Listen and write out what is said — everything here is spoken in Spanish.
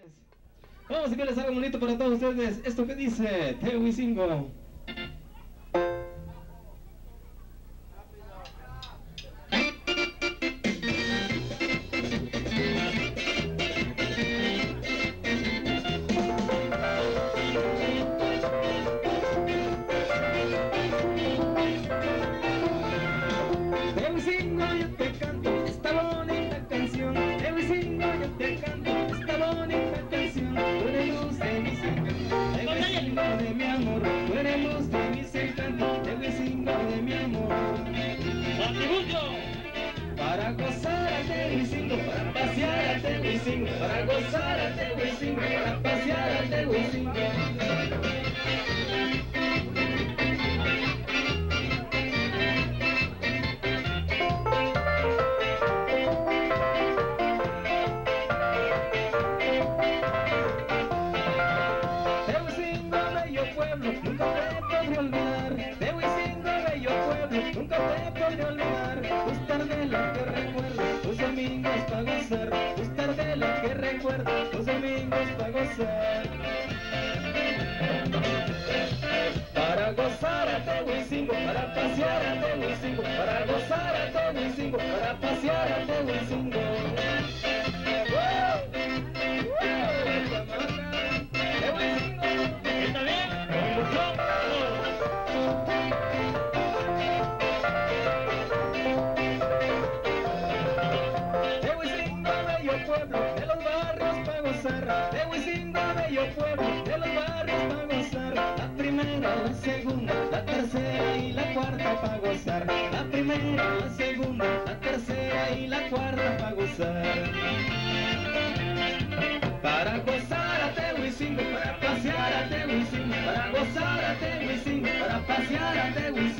Vamos a enviarles algo bonito para todos ustedes. Esto que dice Tehuicingo. Tehuicingo, yo te canto esta bonita canción. Tehuicingo, yo te canto esta bonita canción. Tú eres luz de mi encanto, Tehuicingo de mi amor. Tú eres luz de mi encanto, Tehuicingo de mi amor. Para gozar a Tehuicingo, para pasear a Tehuicingo, para gozar a Tehuicingo, para pasear a Tehuicingo. Nunca te podré olvidar, Tehuicingo, bello pueblo, nunca te podré olvidar. Tus tardes las que recuerdo, tus domingos para gozar, tus tardes las que recuerdo, tus domingos para gozar. Para gozar a Tehuicingo, para pasear a Tehuicingo, para gozar a Tehuicingo, para pasear a Tehuicingo. De los barrios para gozar, Tehuicingo, bello pueblo, de los barrios para gozar. La primera, la segunda, la tercera y la cuarta para gozar. La primera, la segunda, la tercera y la cuarta para gozar. Para gozar a Tehuicingo, para pasear a Tehuicingo, para gozar a Tehuicingo, para pasear a Tehuicingo.